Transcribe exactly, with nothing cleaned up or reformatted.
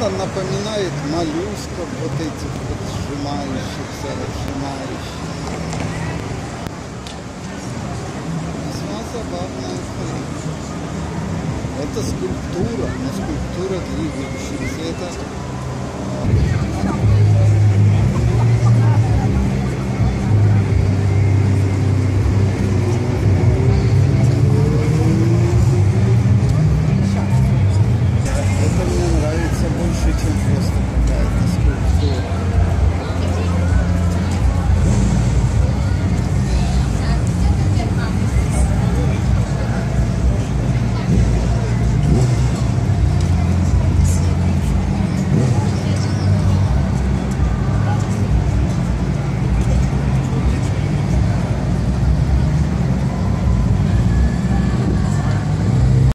это напоминает моллюсков, вот этих вот сжимающихся, разжимающих. Весьма забавная история. Это скульптура, но скульптура двигающаяся. Это